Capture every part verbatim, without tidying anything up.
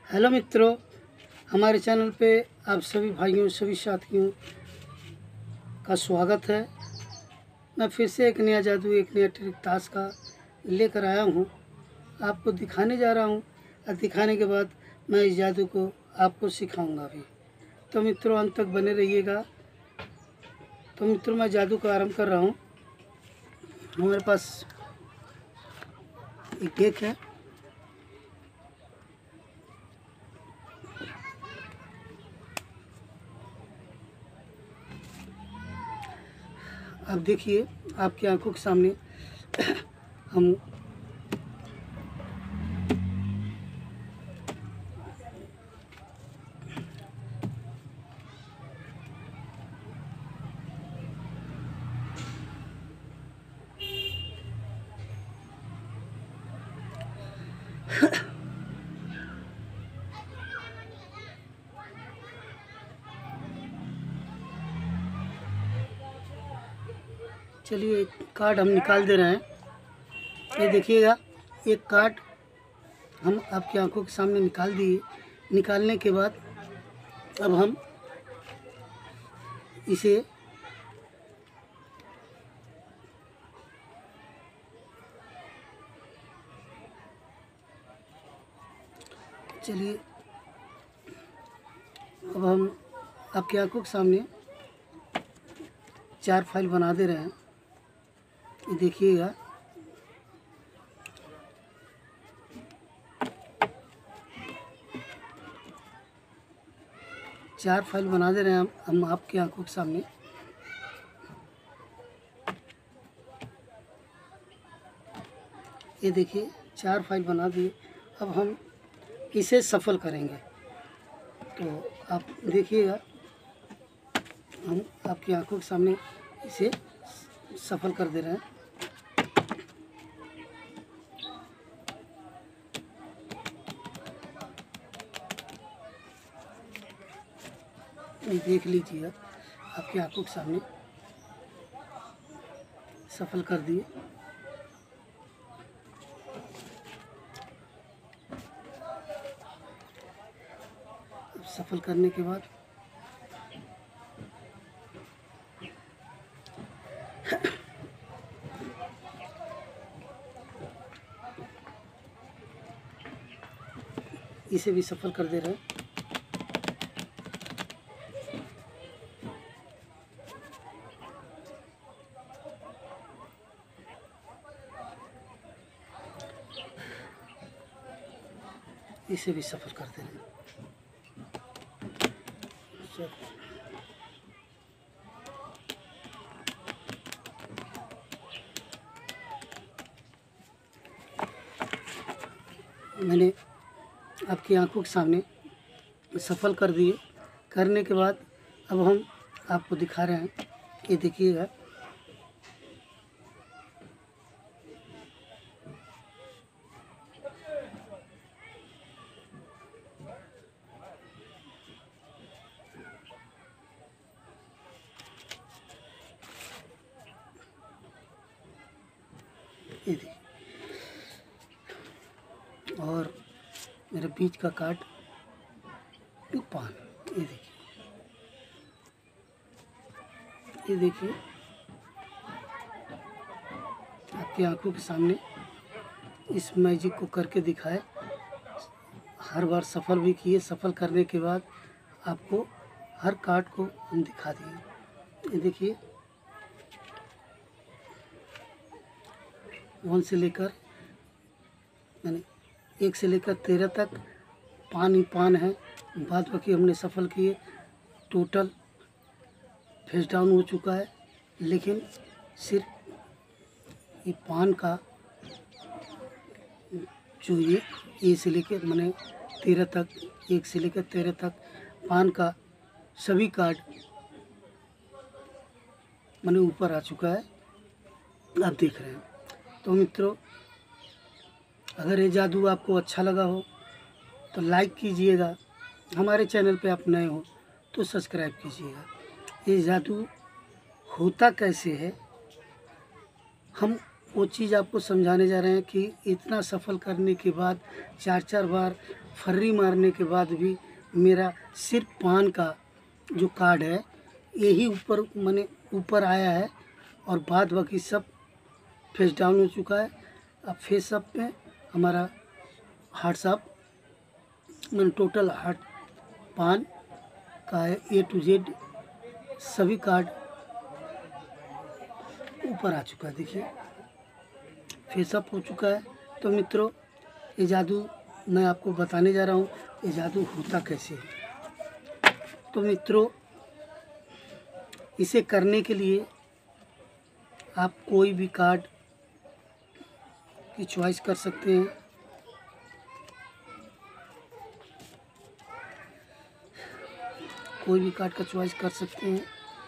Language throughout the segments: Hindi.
हेलो मित्रों, हमारे चैनल पे आप सभी भाइयों सभी साथियों का स्वागत है। मैं फिर से एक नया जादू एक नया ट्रिक ताश का लेकर आया हूँ। आपको दिखाने जा रहा हूँ और दिखाने के बाद मैं इस जादू को आपको सिखाऊंगा भी। तो मित्रों अंत तक बने रहिएगा। तो मित्रों मैं जादू का आरंभ कर रहा हूँ। हमारे पास एक केक है। आप देखिए आपकी आंखों के सामने हम चलिए एक कार्ड हम निकाल दे रहे हैं। ये देखिएगा, एक कार्ड हम आपकी आंखों के सामने निकाल दिए। निकालने के बाद अब हम इसे चलिए अब हम आपकी आंखों के सामने चार फाइल बना दे रहे हैं। ये देखिएगा, चार फाइल बना दे रहे हैं हम हम आपकी आंखों के सामने। ये देखिए चार फाइल बना दिए। अब हम इसे सफल करेंगे। तो आप देखिएगा, हम आपकी आंखों के सामने इसे सफल कर दे रहे हैं। ये देख लीजिए, आपकी आंखों के सामने सफल कर दिए। सफल करने के बाद इसे भी सफल कर दे रहे हैं। इसे भी सफल कर दे रहे हैं। मैंने आपकी आंखों के सामने सफल कर दिए। करने के बाद अब हम आपको दिखा रहे हैं। ये देखिएगा, ये देखिए, और मेरे बीच का कार्ड पान। ये देखिए, ये देखिए आपकी आंखों के सामने इस मैजिक को करके दिखाए। हर बार सफल भी किए। सफल करने के बाद आपको हर कार्ड को हम दिखा दिए। ये देखिए, वन से लेकर मैंने एक से लेकर तेरह तक पान ही पान है। बाद बाकी हमने सफल किए। टोटल फेस डाउन हो चुका है, लेकिन सिर्फ ये पान का जो ये ए से लेकर मैंने तेरह तक, एक से लेकर तेरह तक पान का सभी कार्ड मैंने ऊपर आ चुका है। आप देख रहे हैं। तो मित्रों, अगर ये जादू आपको अच्छा लगा हो तो लाइक कीजिएगा। हमारे चैनल पे आप नए हो तो सब्सक्राइब कीजिएगा। ये जादू होता कैसे है, हम वो चीज़ आपको समझाने जा रहे हैं कि इतना सफल करने के बाद चार चार बार फर्री मारने के बाद भी मेरा सिर्फ पान का जो कार्ड है यही ऊपर मैंने ऊपर आया है और बाद बाकी सब फेस डाउन हो चुका है। अब फेस अप में हमारा हार्ट्स अप मैंने टोटल हार्ट पान का है ए टू जेड सभी कार्ड ऊपर आ चुका है। देखिए फेस अप हो चुका है। तो मित्रों ये जादू मैं आपको बताने जा रहा हूँ ये जादू होता कैसे है। तो मित्रों इसे करने के लिए आप कोई भी कार्ड की चॉइस कर सकते हैं। कोई भी कार्ड का चॉइस कर सकते हैं।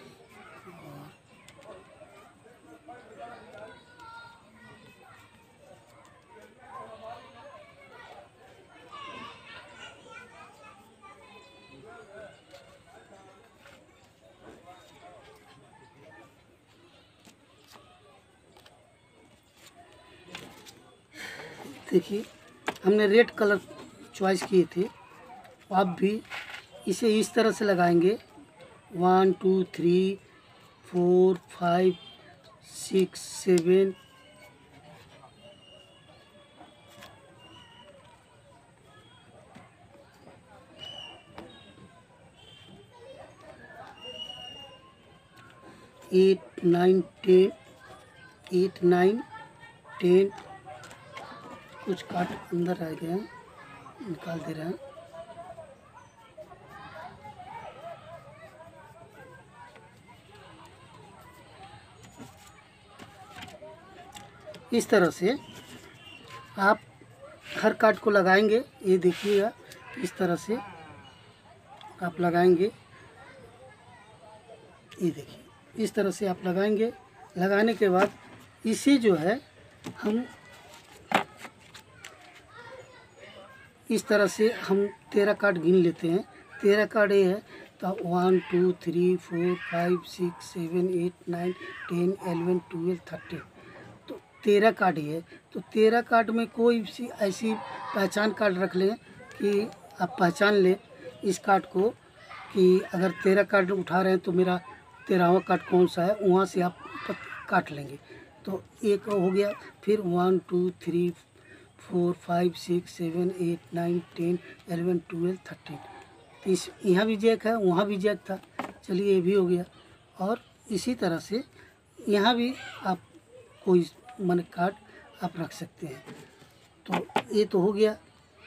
देखिए हमने रेड कलर चॉइस किए थे। आप भी इसे इस तरह से लगाएंगे one two three four five six seven eight nine ten eight nine ten कुछ काट अंदर रह गए हैं निकाल दे रहे हैं। इस तरह से आप हर कार्ड को लगाएंगे। ये देखिएगा इस तरह से आप लगाएंगे। ये देखिए इस तरह से आप लगाएंगे। लगाने के बाद इसे जो है हम इस तरह से हम तेरह कार्ड गिन लेते हैं। तेरह कार्ड ये है तो one two three four five six seven eight nine ten eleven twelve thirteen तो तेरह कार्ड ही है। तो तेरह कार्ड में कोई सी ऐसी पहचान कार्ड रख लें कि आप पहचान लें इस कार्ड को कि अगर तेरह कार्ड उठा रहे हैं तो मेरा तेरहवां कार्ड कौन सा है वहाँ से आप काट लेंगे। तो एक हो गया। फिर one two three four five six seven eight nine ten eleven twelve thirteen तो इस यहाँ भी जैक है वहाँ भी जैक था। चलिए ये भी हो गया। और इसी तरह से यहाँ भी आप कोई मन कार्ड आप रख सकते हैं। तो ये तो हो गया।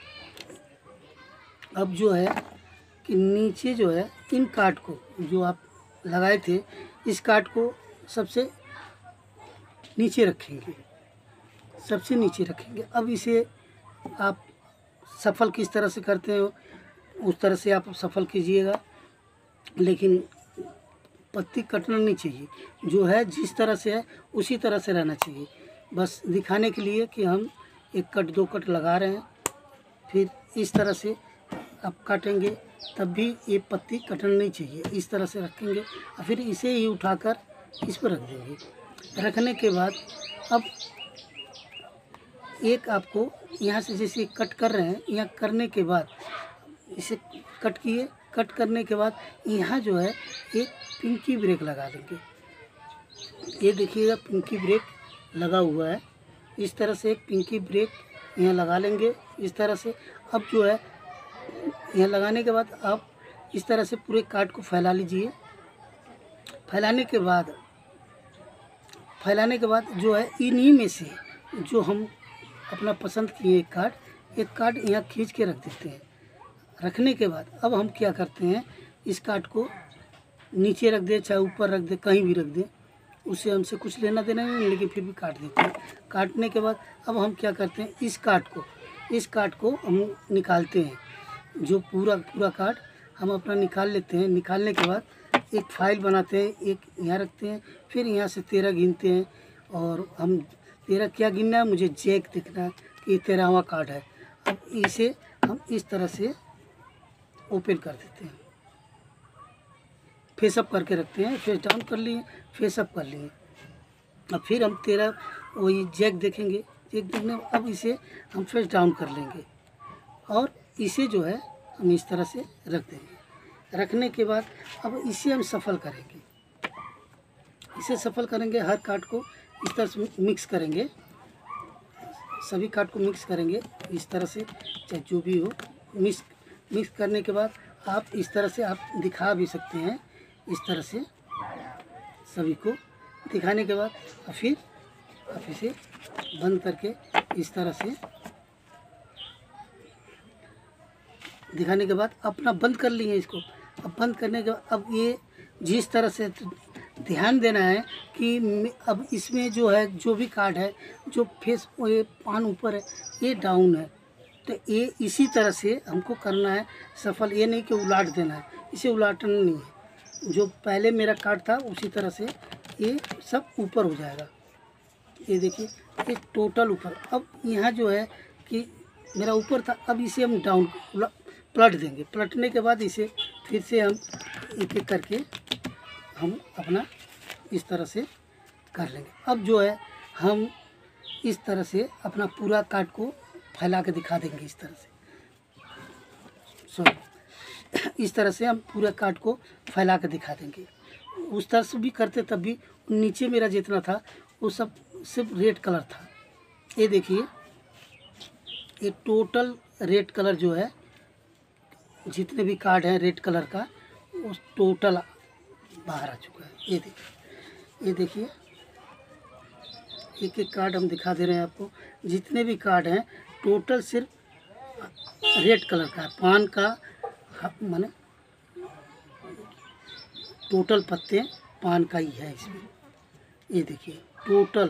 अब जो है कि नीचे जो है इन कार्ड को जो आप लगाए थे इस कार्ड को सबसे नीचे रखेंगे सबसे नीचे रखेंगे। अब इसे आप सफल किस तरह से करते हो उस तरह से आप सफल कीजिएगा। लेकिन पत्ती कटना नहीं चाहिए। जो है जिस तरह से है उसी तरह से रहना चाहिए। बस दिखाने के लिए कि हम एक कट दो कट लगा रहे हैं। फिर इस तरह से आप काटेंगे तब भी ये पत्ती कटना नहीं चाहिए। इस तरह से रखेंगे और फिर इसे ही उठाकर इस पर रख देंगे। रखने के बाद अब एक आपको यहाँ से जैसे कट कर रहे हैं यहाँ करने के बाद इसे कट किए। कट करने के बाद यहाँ जो है एक पिंकी ब्रेक लगा देंगे। ये देखिएगा पिंकी ब्रेक लगा हुआ है। इस तरह से एक पिंकी ब्रेक यहाँ लगा लेंगे इस तरह से। अब जो है यहाँ लगाने के बाद आप इस तरह से पूरे कार्ड को फैला लीजिए। फैलाने के बाद फैलाने के बाद जो है इन्हीं में से जो हम अपना पसंद किए एक कार्ड एक कार्ड यहाँ खींच के रख देते हैं। रखने के बाद अब हम क्या करते हैं इस कार्ड को नीचे रख दें चाहे ऊपर रख दें कहीं भी रख दें उससे हमसे कुछ लेना देना नहीं लेकिन फिर भी काट देते हैं। काटने के बाद अब हम क्या करते हैं इस कार्ड को इस कार्ड को हम निकालते हैं। जो पूरा पूरा कार्ड हम अपना निकाल लेते हैं। निकालने के बाद एक फाइल बनाते हैं एक यहाँ रखते हैं। फिर यहाँ से तेरह गिनते हैं और हम तेरह क्या गिनना है मुझे जैक देखना है कि ये तेरहवां कार्ड है। अब इसे हम इस तरह से ओपन कर देते हैं। फेस अप करके रखते हैं। फेस डाउन कर लिए फेस अप कर लिए। अब फिर हम तेरह वही जैक देखेंगे। जैक देखने अब इसे हम फेस डाउन कर लेंगे और इसे जो है हम इस तरह से रख देंगे। रखने के बाद अब इसे हम सफल करेंगे। इसे सफल करेंगे, हर कार्ड को इस तरह से मिक्स करेंगे, सभी कार्ड को मिक्स करेंगे इस तरह से, चाहे जो भी हो। मिक्स मिक्स करने के बाद आप इस तरह से आप दिखा भी सकते हैं, इस तरह से सभी को दिखाने के बाद फिर आप इसे बंद करके इस तरह से दिखाने के बाद अपना बंद कर लिए इसको। अब बंद करने के बाद अब ये जिस तरह से ध्यान देना है कि अब इसमें जो है जो भी कार्ड है, जो फेस ये पान ऊपर है ये डाउन है, तो ये इसी तरह से हमको करना है सफल। ये नहीं कि उलाट देना है, इसे उलाटना नहीं है। जो पहले मेरा कार्ड था उसी तरह से ये सब ऊपर हो जाएगा। ये देखिए ये टोटल ऊपर। अब यहाँ जो है कि मेरा ऊपर था, अब इसे हम डाउन पलट देंगे। पलटने के बाद इसे फिर से हम एक एक करके हम अपना इस तरह से कर लेंगे। अब जो है हम इस तरह से अपना पूरा कार्ड को फैला के दिखा देंगे। इस तरह से सॉरी इस तरह से हम पूरा कार्ड को फैला के दिखा देंगे। उस तरह से भी करते तब भी नीचे मेरा जितना था वो सब सिर्फ रेड कलर था। ये देखिए ये टोटल रेड कलर जो है, जितने भी कार्ड हैं रेड कलर का वो टोटल बाहर आ चुका है। ये देखिए ये देखिए एक एक कार्ड हम दिखा दे रहे हैं आपको। जितने भी कार्ड हैं टोटल सिर्फ रेड कलर का है। पान का माने टोटल पत्ते पान का ही है इसमें। ये देखिए टोटल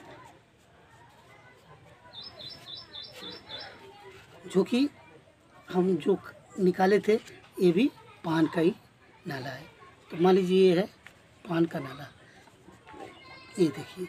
जो कि हम जो निकाले थे ये भी पान का ही नाला है। तो मान लीजिए ये है पान का नाला। ये देखिए।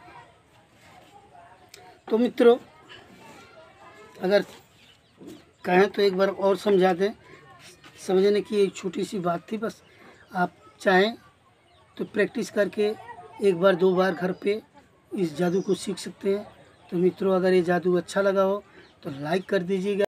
तो मित्रों अगर कहें तो एक बार और समझा दें, समझने की एक छोटी सी बात थी बस। आप चाहें तो प्रैक्टिस करके एक बार दो बार घर पे इस जादू को सीख सकते हैं। तो मित्रों अगर ये जादू अच्छा लगा हो तो लाइक कर दीजिएगा।